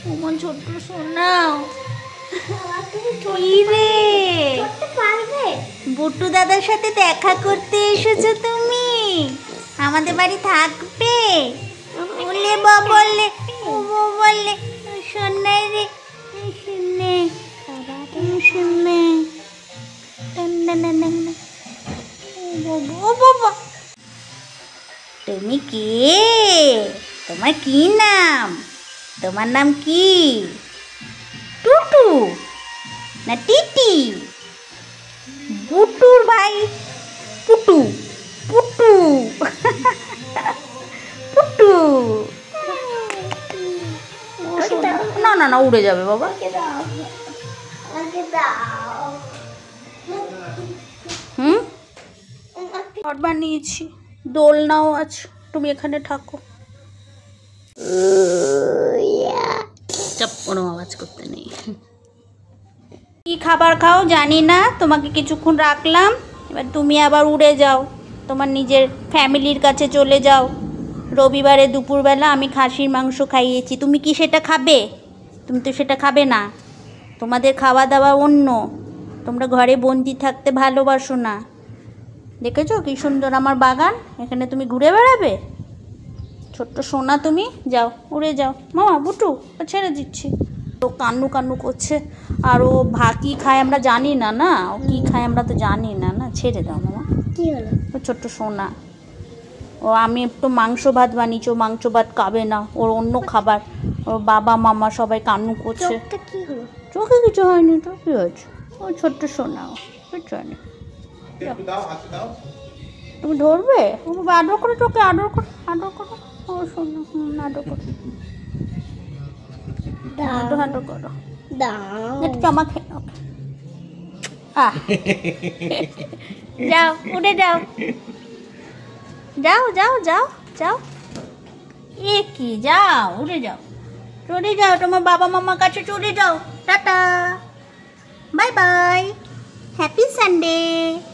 আমার ছোট্ট সোনাও কি রে, বুট্টু দাদার সাথে দেখা করতে এসেছো তুমি? আমাদের বাড়ি থাকবে? বললে বা বললে বললে সোনাই রে, শুনে শুনে ও বাবা, তুমি কে? তোমার কি নাম? তোমার নাম কি? টুটু না টিটি? বুটুর ভাই পুটু, পুটু পুটু। না না না, উড়ে যাবে বাবা। ঘর বানিয়েছি, দোলনাও আছে, তুমি এখানে থাকো। চাপ, কোনো আওয়াজ করতে নেই। কি খাবার খাও জানি না, তোমাকে কিছুক্ষণ রাখলাম, এবার তুমি আবার উড়ে যাও, তোমার নিজের ফ্যামিলির কাছে চলে যাও। রবিবারে দুপুরবেলা আমি খাসির মাংস খাইয়েছি, তুমি কি সেটা খাবে? তুমি তো সেটা খাবে না, তোমাদের খাওয়া দাওয়া অন্য, তোমরা ঘরে বন্দি থাকতে ভালোবাসো না। দেখেছো কি সুন্দর আমার বাগান, এখানে তুমি ঘুরে বেড়াবে? ছোট্ট সোনা তুমি যাও, উড়ে যাও। মামা বুটু ছেড়ে দিচ্ছি, ও কান্নু কান্নু করছে, আর ও কী খায় আমরা জানি না, না ও কী খায় আমরা তো জানি না, না ছেড়ে দাও মামা। কী হলো? ও ছোট্ট সোনা, ও আমি একটু মাংস ভাত বানিয়েছি, ও মাংস ভাত খাবে না, ওর অন্য খাবার। ওর বাবা মামা সবাই কান্নু করছে। কি হলো? চোখে কিছু হয়নি তো, কী হয়েছে? ও ছোট্ট সোনা, ও কিছু হয়নি। তুমি ধরবে? আদর করে, চোখে আদর করো, আদর করো। ও সোনা, আদর করো, আদর করো। একটু আমাকে যাও, উড়ে যাও, যাও যাও যাও যাও। এ কি, যাও উড়ে যাও, চলে যাও তোমার বাবা মামার কাছে চলে যাও। টাটা, বাই বাই, হ্যাপি সানডে।